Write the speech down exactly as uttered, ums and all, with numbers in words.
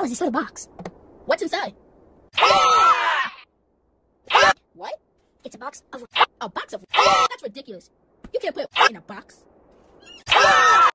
is this little box? What's inside? What? It's a box of... A box of... That's ridiculous. You can't put in a box.